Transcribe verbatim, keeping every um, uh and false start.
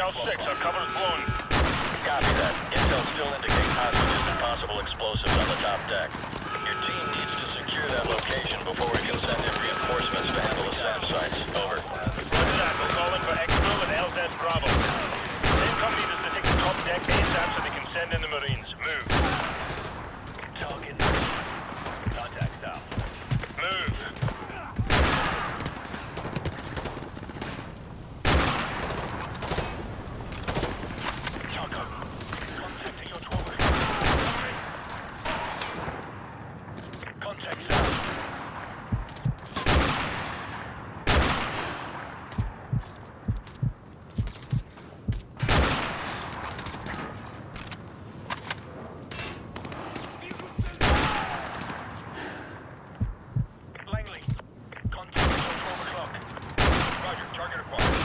South six, our cover's blown. Copy that. Intel still indicates hostages and possible explosives on the top deck. Your team needs to secure that location before we can send in reinforcements to handle the SAM sites. Over. Roger that. We're calling for Exfil and L Z Bravo. Same company to take the top deck ASAP so they can send in the Marines. Move. Target. Contact south. Move. Contacting your twelve. Contact south. Langley. Contact your twelve o'clock. Roger, target acquired.